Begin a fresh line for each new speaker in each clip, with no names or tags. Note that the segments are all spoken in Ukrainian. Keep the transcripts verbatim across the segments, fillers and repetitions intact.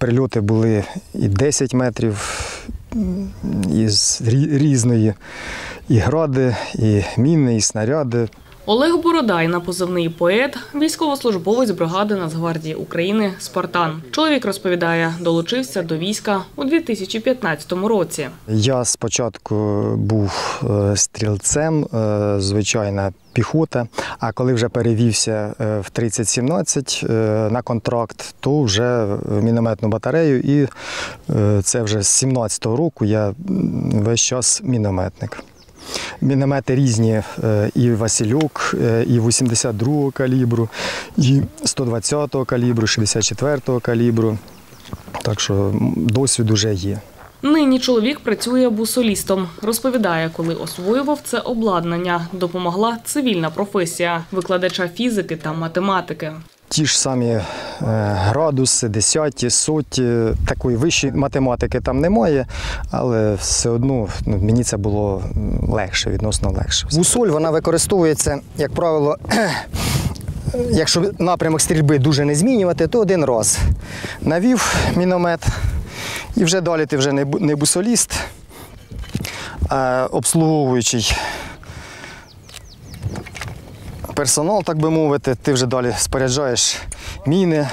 прильоти були і десять метрів, із різної, і гради, і міни, і снаряди.
Олег Бородай на позивний «Поет» – військовослужбовець бригади Нацгвардії України «Спартан». Чоловік розповідає, долучився до війська у дві тисячі п'ятнадцятому році.
Я спочатку був стрільцем, звичайна піхота, а коли вже перевівся в тридцять сімнадцять на контракт, то вже в мінометну батарею, і це вже з сімнадцятого року я весь час мінометник. Міномети різні, і «Васильок», і вісімдесят другого калібру, і сто двадцятого калібру, шістдесят четвертого калібру, так що досвід уже є.
Нині чоловік працює бусолістом. Розповідає, коли освоював це обладнання, допомогла цивільна професія – викладача фізики та математики.
Ті ж самі градуси, десяті, соті, такої вищої математики там немає, але все одно ну, мені це було легше, відносно легше. Бусоль, вона використовується, як правило, якщо напрямок стрільби дуже не змінювати, то один раз навів міномет, і вже далі ти вже не бусоліст, а обслуговуючий персонал, так би мовити, ти вже далі споряджаєш міни,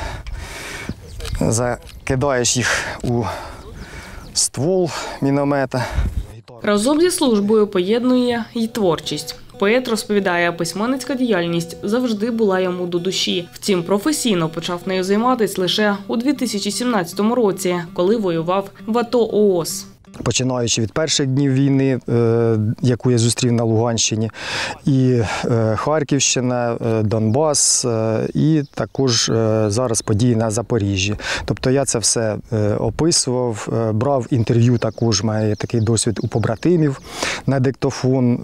закидаєш їх у ствол міномета.
Разом зі службою поєднує й творчість. Поет розповідає, письменницька діяльність завжди була йому до душі. Втім, професійно почав нею займатися лише у дві тисячі сімнадцятому році, коли воював в АТО ООС.
Починаючи від перших днів війни, яку я зустрів на Луганщині, і Харківщина, Донбас, і також зараз події на Запоріжжі. Тобто я це все описував, брав інтерв'ю, також маю такий досвід у побратимів на диктофон,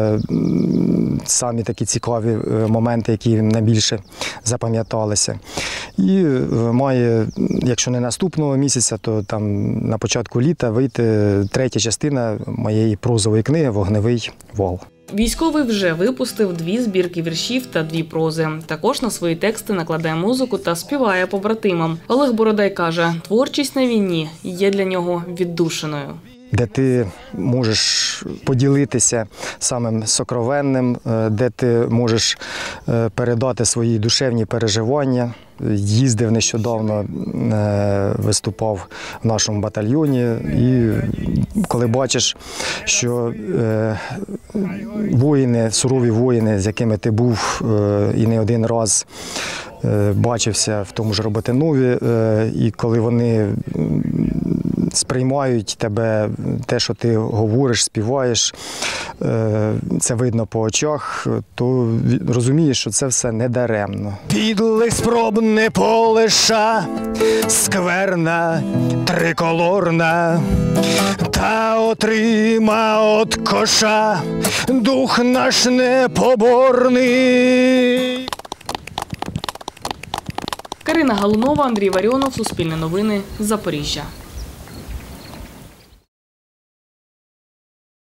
самі такі цікаві моменти, які найбільше запам'яталися. І має, якщо не наступного місяця, то там на початку літа вийти третя частина моєї прозової книги «Вогневий вал».
Військовий вже випустив дві збірки віршів та дві прози. Також на свої тексти накладає музику та співає побратимам. Олег Бородай каже, творчість на війні є для нього віддушиною.
Де ти можеш поділитися самим сокровенним, де ти можеш передати свої душевні переживання. Їздив нещодавно, виступав в нашому батальйоні, і коли бачиш, що воїни, сурові воїни, з якими ти був і не один раз бачився в тому ж Роботинові, і коли вони сприймають тебе, те, що ти говориш, співаєш, це видно по очах, то розумієш, що це все не даремно. Підлих спроб не полиша, скверна, триколорна, та отрима от коша дух наш непоборний.
Карина Галунова, Андрій Варіонов, Суспільне новини, Запоріжжя.